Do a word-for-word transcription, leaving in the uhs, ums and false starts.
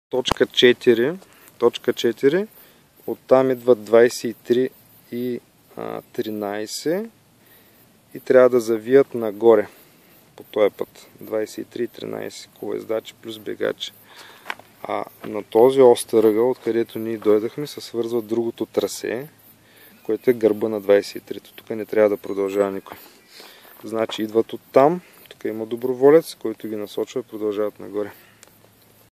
точка четири, точка четири, оттам идват двадесет и три и тринадесет и трябва да завият нагоре по този път. двадесет и три и тринадесет колездачи плюс бегачи. А на този остър ъгъл, откъдето ние дойдахме, се свързва другото трасе, което е гърба на двадесет и три. Тук не трябва да продължава никой. Значи идват оттам, тук има доброволец, който ги насочва и продължават нагоре.